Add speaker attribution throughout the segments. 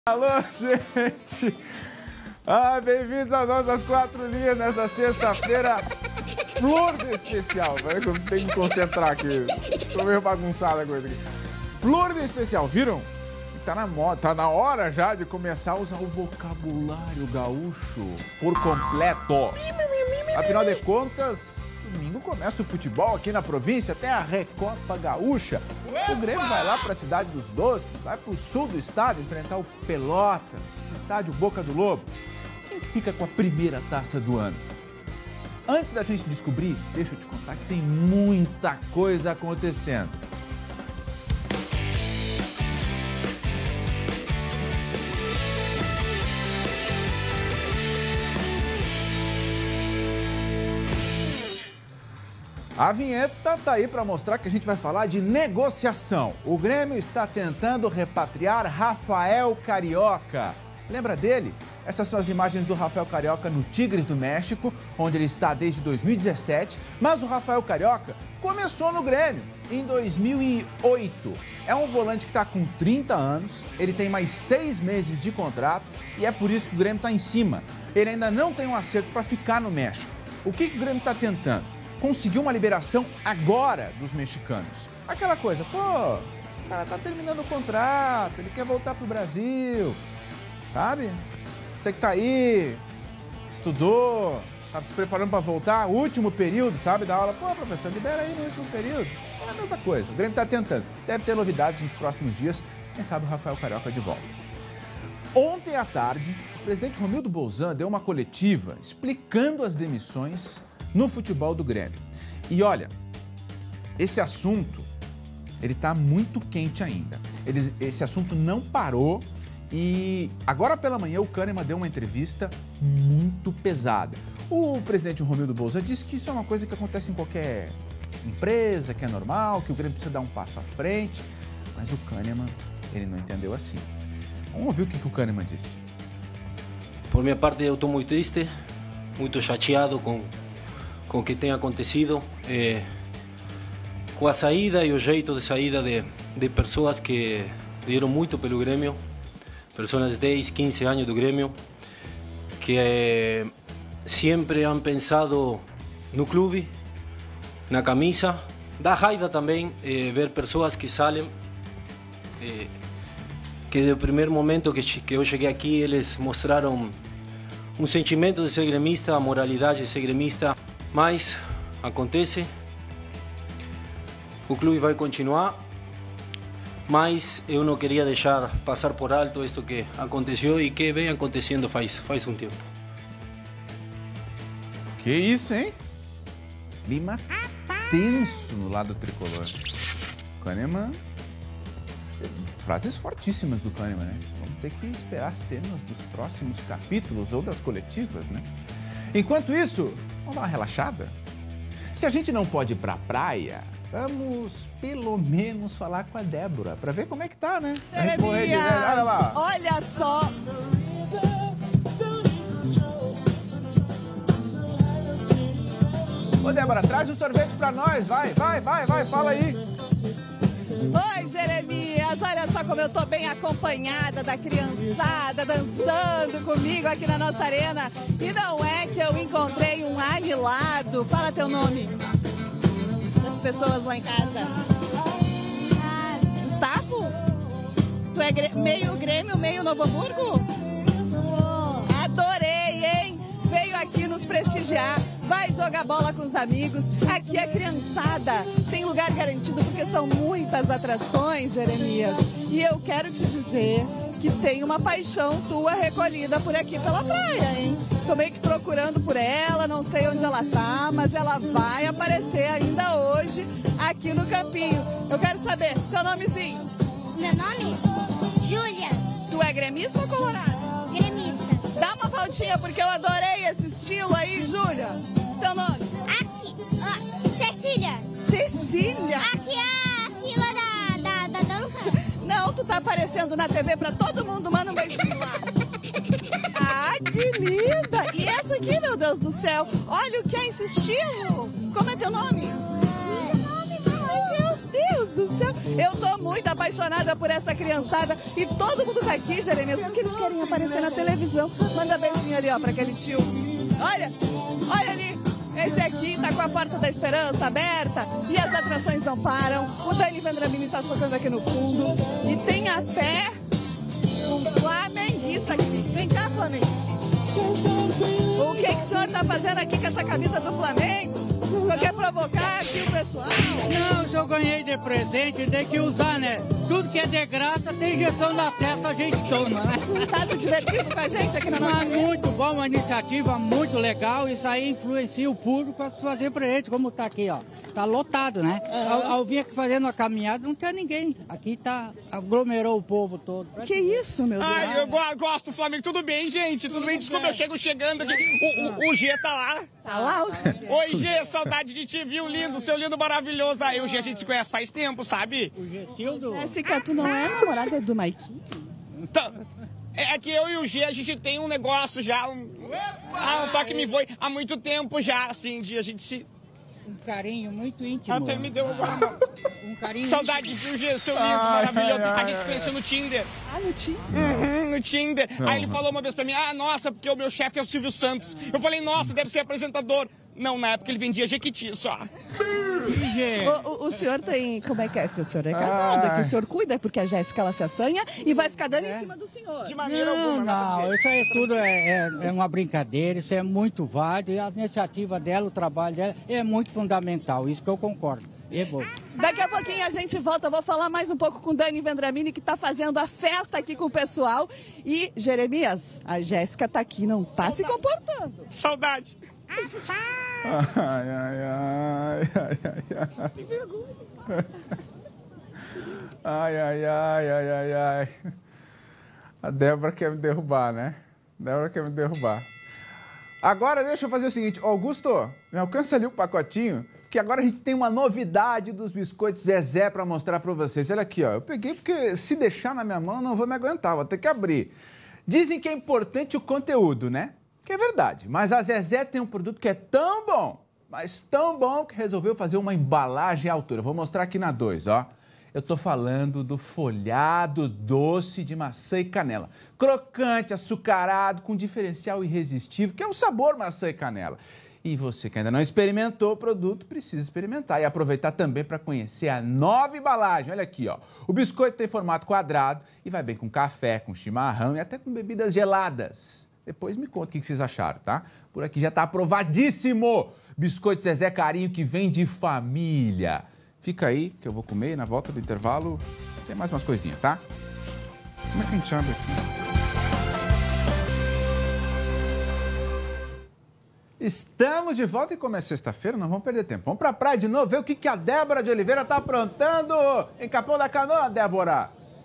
Speaker 1: Alô, gente! Bem-vindos a nós das Quatro Linhas nessa sexta-feira. Flor de especial, velho, que eu tenho que me concentrar aqui. Tô meio bagunçado a coisa aqui. Flor de especial, viram? Tá na moda, tá na hora já de começar a usar o vocabulário gaúcho por completo. Afinal de contas, domingo começa o futebol aqui na província, tem a Recopa Gaúcha. O Grêmio vai lá para a Cidade dos Doces, vai para o sul do estado enfrentar o Pelotas, no estádio Boca do Lobo. Quem que fica com a primeira taça do ano? Antes da gente descobrir, deixa eu te contar que tem muita coisa acontecendo. A vinheta tá aí para mostrar que a gente vai falar de negociação. O Grêmio está tentando repatriar Rafael Carioca. Lembra dele? Essas são as imagens do Rafael Carioca no Tigres do México, onde ele está desde 2017. Mas o Rafael Carioca começou no Grêmio em 2008. É um volante que está com 30 anos, ele tem mais 6 meses de contrato e é por isso que o Grêmio está em cima. Ele ainda não tem um acerto para ficar no México. O que o Grêmio está tentando? Conseguiu uma liberação agora dos mexicanos. Aquela coisa, pô, o cara tá terminando o contrato, ele quer voltar pro Brasil, sabe? Você que tá aí, estudou, tá se preparando para voltar, último período, sabe, da aula. Pô, professor, libera aí no último período. É a mesma coisa, o Grêmio tá tentando. Deve ter novidades nos próximos dias, quem sabe o Rafael Carioca de volta. Ontem à tarde, o presidente Romildo Bolzan deu uma coletiva explicando as demissões no futebol do Grêmio. E olha, esse assunto, ele tá muito quente ainda. Esse assunto não parou e agora pela manhã o Kahneman deu uma entrevista muito pesada. O presidente Romildo Bolzan disse que isso é uma coisa que acontece em qualquer empresa, que é normal, que o Grêmio precisa dar um passo à frente, mas o Kahneman, ele não entendeu assim. Vamos ouvir o que o Kahneman disse.
Speaker 2: Por minha parte, eu estou muito triste, muito chateado com o que tem acontecido, com a saída e o jeito de saída de pessoas que deram muito pelo Grêmio, pessoas de 10, 15 anos do Grêmio, que sempre han pensado no clube, na camisa. Dá raiva também ver pessoas que saem, que do primeiro momento que eu cheguei aqui, eles mostraram um sentimento de ser gremista, a moralidade de ser gremista. Mas acontece, o clube vai continuar, mas eu não queria deixar passar por alto isto que aconteceu e que vem acontecendo faz um tempo.
Speaker 1: Que isso, hein? Clima tenso no lado tricolor. Kahneman, frases fortíssimas do Kahneman, né? Vamos ter que esperar cenas dos próximos capítulos ou das coletivas, né? Enquanto isso, vamos dar uma relaxada? Se a gente não pode ir pra praia, vamos pelo menos falar com a Débora, pra ver como é que tá, né?
Speaker 3: Olha lá. Olha só.
Speaker 1: Ô, Débora, traz um sorvete pra nós, vai, fala aí.
Speaker 3: Oi, Jeremias, olha só como eu tô bem acompanhada da criançada dançando comigo aqui na nossa arena. E não é que eu encontrei um anilado. Fala teu nome. Das pessoas lá em casa. Gustavo? Tu é meio Grêmio, meio Novo Hamburgo? Adorei, hein? Veio aqui nos prestigiar. Vai jogar bola com os amigos. Aqui é criançada. Tem lugar garantido porque são muitas atrações, Jeremias. E eu quero te dizer que tem uma paixão tua recolhida por aqui pela praia, hein? Tô meio que procurando por ela, não sei onde ela tá, mas ela vai aparecer ainda hoje aqui no campinho. Eu quero saber, teu nomezinho?
Speaker 4: Meu nome? Júlia.
Speaker 3: Tu é gremista ou colorado?
Speaker 4: Gremista.
Speaker 3: Dá uma voltinha porque eu adorei esse estilo aí, Júlia. Teu nome?
Speaker 4: Aqui. Cecília.
Speaker 3: Cecília?
Speaker 4: Aqui é a fila da dança.
Speaker 3: Não, tu tá aparecendo na TV pra todo mundo, manda um beijinho lá. Ah, que linda! E essa aqui, meu Deus do céu, olha o que é esse estilo. Como é teu nome? Ai, meu Deus do céu, eu tô muito apaixonada por essa criançada e todo mundo tá aqui, Jeremias, porque eles querem aparecer na televisão. Manda beijinho ali, ó, pra aquele tio. Olha ali. Esse aqui tá com a Porta da Esperança aberta e as atrações não param. O Dani Vendramini tá tocando aqui no fundo. E tem até um flamenguista aqui. Vem cá, Flamengo. O que o senhor tá fazendo aqui com essa camisa do Flamengo? O senhor quer provocar aqui o pessoal?
Speaker 5: Não, se eu ganhei de presente, tem que usar, né? Tudo que é de graça tem injeção na testa, a gente toma, né?
Speaker 3: Tá se divertindo com a gente aqui na nossa igreja?
Speaker 5: Muito bom, uma iniciativa muito legal. Isso aí influencia o público a se fazer presente, como tá aqui, ó. Tá lotado, né? Ao vir aqui fazendo uma caminhada, não tem ninguém. Aqui tá, aglomerou o povo todo.
Speaker 3: Que isso, meu Deus?
Speaker 6: Ai, eu gosto do Flamengo. Tudo bem, gente? Tudo bem? Desculpa, eu chego chegando aqui. O G tá lá.
Speaker 3: Tá lá o G?
Speaker 6: Oi, G, saudade de te, viu? Lindo, seu lindo maravilhoso. Aí, o G a gente se conhece faz tempo, sabe?
Speaker 5: O Gessildo.
Speaker 3: Jéssica, tu não é namorada do Maiquinho?
Speaker 6: É que eu e o G, a gente tem um negócio já, um toque me voe há muito tempo já, assim, de a gente se...
Speaker 5: Um carinho muito íntimo.
Speaker 6: Até me deu agora.
Speaker 5: Um carinho
Speaker 6: Saudade do G, seu lindo, maravilhoso. A gente se conheceu no Tinder.
Speaker 3: Ah, no Tinder?
Speaker 6: No Tinder. Aí ele falou uma vez pra mim, nossa, porque o meu chefe é o Silvio Santos. Eu falei, nossa, deve ser apresentador. Não, na época ele vendia Jequiti só.
Speaker 3: O senhor tem... Como é que é? Que o senhor é casado, é que o senhor cuida, porque a Jéssica, ela se assanha e vai ficar dando em cima do senhor.
Speaker 6: De maneira alguma.
Speaker 5: Não, isso aí tudo é uma brincadeira, isso é muito válido. E a iniciativa dela, o trabalho dela é muito fundamental, isso que eu concordo. É bom.
Speaker 3: Daqui a pouquinho a gente volta, eu vou falar mais um pouco com o Dani Vendramini, que está fazendo a festa aqui com o pessoal. E, Jeremias, a Jéssica tá aqui, não tá se comportando.
Speaker 6: Saudade.
Speaker 1: Ai.
Speaker 3: Tem vergonha.
Speaker 1: Ai. A Débora quer me derrubar, né? Agora deixa eu fazer o seguinte, Augusto, me alcança ali o pacotinho, que agora a gente tem uma novidade dos biscoitos Zezé para mostrar para vocês. Olha aqui, ó, eu peguei porque se deixar na minha mão eu não vou me aguentar, vou ter que abrir. Dizem que é importante o conteúdo, né? Que é verdade, mas a Zezé tem um produto que é tão bom, mas tão bom que resolveu fazer uma embalagem à altura. Vou mostrar aqui na 2, ó. Eu tô falando do folhado doce de maçã e canela. Crocante, açucarado, com diferencial irresistível, que é o sabor maçã e canela. E você que ainda não experimentou o produto, precisa experimentar e aproveitar também para conhecer a nova embalagem. Olha aqui, ó. O biscoito tem formato quadrado e vai bem com café, com chimarrão e até com bebidas geladas. Depois me conta o que vocês acharam, tá? Por aqui já tá aprovadíssimo. Biscoito Zezé Carinho, que vem de família. Fica aí que eu vou comer e na volta do intervalo tem mais umas coisinhas, tá? Como é que a gente abre aqui? Estamos de volta e como é sexta-feira, não vamos perder tempo. Vamos pra praia de novo, ver o que a Débora de Oliveira tá aprontando em Capão da Canoa, Débora.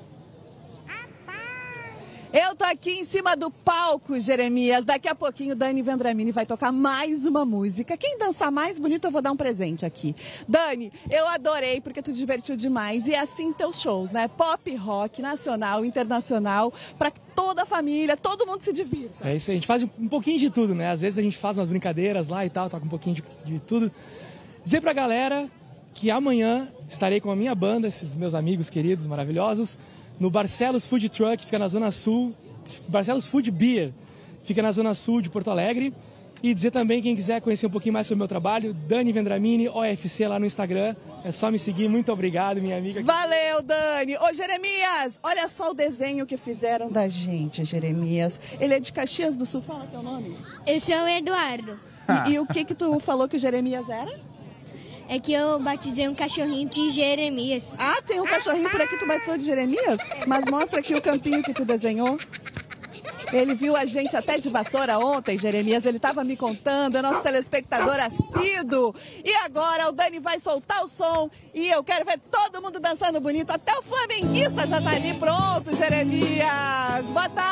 Speaker 3: Eu tô aqui em cima do palco, Jeremias. Daqui a pouquinho o Dani Vendramini vai tocar mais uma música. Quem dançar mais bonito, eu vou dar um presente aqui. Dani, eu adorei porque tu divertiu demais. E é assim teus shows, né? Pop, rock, nacional, internacional, pra toda a família, todo mundo se divirta.
Speaker 7: É isso, a gente faz um pouquinho de tudo, né? Às vezes a gente faz umas brincadeiras lá e tal, toca um pouquinho de tudo. Dizer pra galera que amanhã estarei com a minha banda, esses meus amigos queridos, maravilhosos, no Barcelos Food Truck, fica na Zona Sul, Barcelos Food Beer, fica na Zona Sul de Porto Alegre. E dizer também, quem quiser conhecer um pouquinho mais sobre o meu trabalho, Dani Vendramini, OFC lá no Instagram, é só me seguir. Muito obrigado, minha amiga.
Speaker 3: Valeu, Dani. Ô, Jeremias, olha só o desenho que fizeram da gente, Jeremias. Ele é de Caxias do Sul, fala teu nome.
Speaker 4: Eu sou o Eduardo.
Speaker 3: E o que tu falou que o Jeremias era?
Speaker 4: É que eu batizei um cachorrinho de Jeremias.
Speaker 3: Ah, tem um cachorrinho por aqui, tu batizou de Jeremias? Mas mostra aqui o campinho que tu desenhou. Ele viu a gente até de vassoura ontem, Jeremias, ele estava me contando, é nosso telespectador assíduo. E agora o Dani vai soltar o som e eu quero ver todo mundo dançando bonito, até o flamenguista já tá ali pronto, Jeremias. Boa tarde.